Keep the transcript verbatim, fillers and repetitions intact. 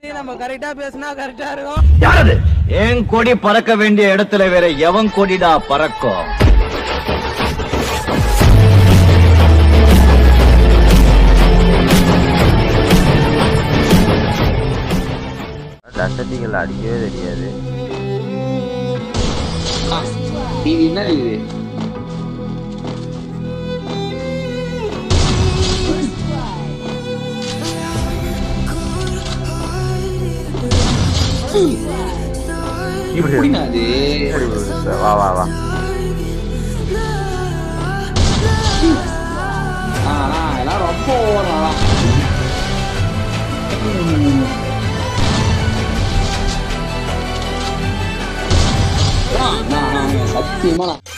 பத்தி நம்ம கரெக்டா பேசினா கரெக்டா இருக்கும். யாரது? என் கொடி பறக்க வேண்டிய இடத்துல வேற எவன் கொடிடா பறக்கும்? லட்சத்திகள் அடிக்கவே தெரியாது. இது என்ன இது? வா வா வா எல்லாம் ரொம்ப ஓவரா சத்தியமா